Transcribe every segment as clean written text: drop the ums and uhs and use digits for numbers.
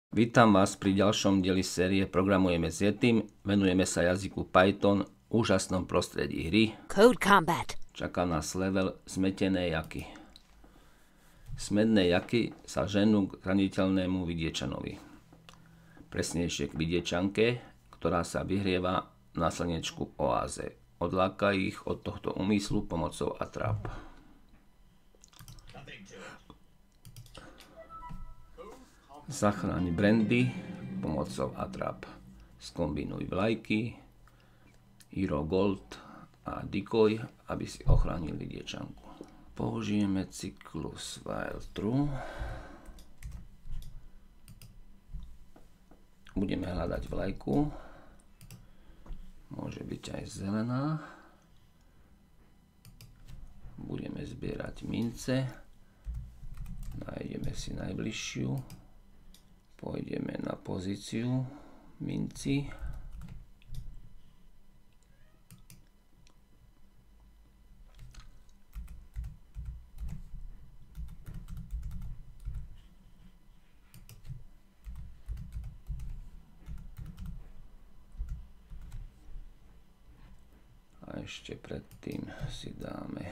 Vítam vás pri ďalšom dieli série Programujeme s Yetim. Venujeme sa jazyku Python, úžasnom prostredí hry. Code Combat. Čaká nás level Smetené jaky. Smedné jaky sa ženú k zraniteľnému vidiečanovi. Presnejšie k vidiečanke, ktorá sa vyhrieva na slnečku oáze. Odláka ich od tohto úmyslu pomocou atrap. Zachráň Brandy pomocou atrap. Skombinuj vlajky, Hero Gold a Decoy, aby si ochránil vidiečanku. Použijeme cyklus while true. Budeme hľadať vlajku. Môže byť aj zelená. Budeme zbierať mince. Nájdeme si najbližšiu. Pôjdeme na pozíciu minci. A ešte predtým si dáme,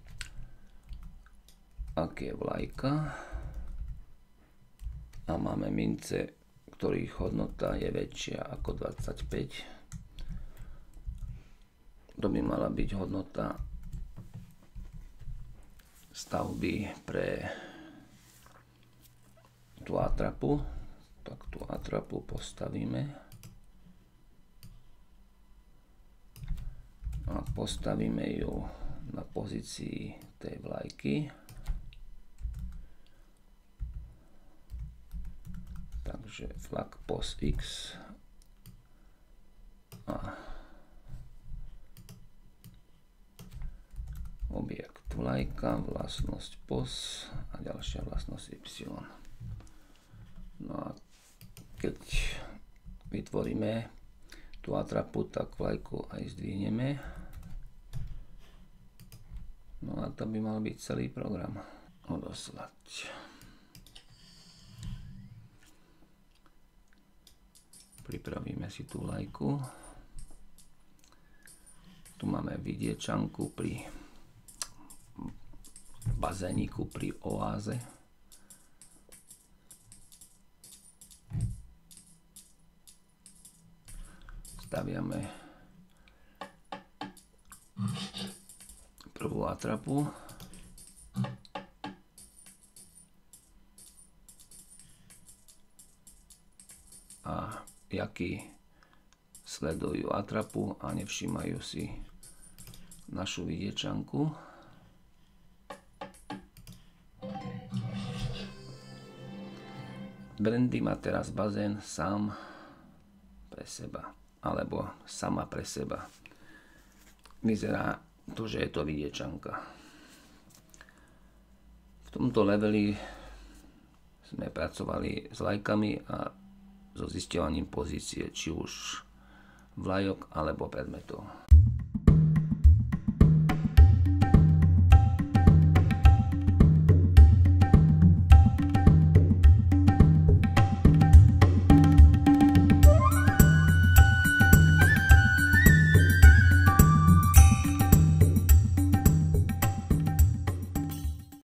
aké je vlajka. A máme mince, ktorých hodnota je väčšia ako 25. To by mala byť hodnota stavby pre tú atrapu. Tak tú atrapu postavíme. A postavíme ju na pozícii tej vlajky. Takže flag pos X a objekt vlajka, vlastnosť pos a ďalšia vlastnosť Y. No a keď vytvoríme tú atrapu, tak vlajku aj zdvihneme. No a to by mal byť celý program. Odoslať. Pripravíme si tú vlajku. Tu máme vidiečanku pri bazéniku, pri oáze. Staviame prvú atrapu. A jaky sledujú atrapu a nevšímajú si našu vidiečanku. Brandy má teraz bazén sám pre seba, alebo sama pre seba. Vyzerá to, že je to vidiečanka. V tomto leveli sme pracovali s lajkami a so zisťovaním pozície, či už vlajok alebo predmetov.